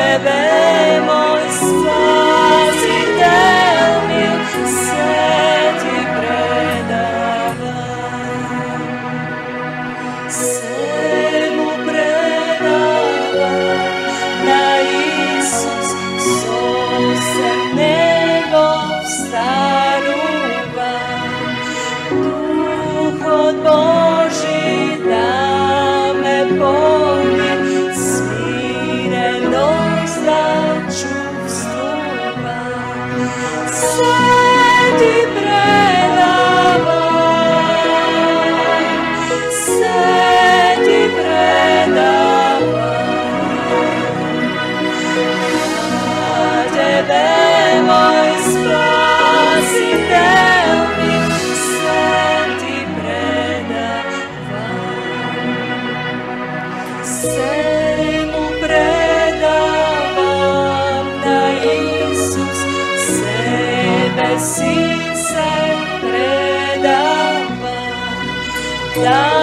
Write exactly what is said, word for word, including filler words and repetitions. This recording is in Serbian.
Tebe, moj Spasitelj mil, sve Ti predavam, sve mu predavam, da Isus sosem njegov staruvam, Duh od Božji da me polje, smirenost da čuvstvujem, sve Ti predavam, sve Ti predavam, a Tebe, moj Spasitelj mil, sve Ti predavam, sve mu predavam, da Isus sebe si se predavam, da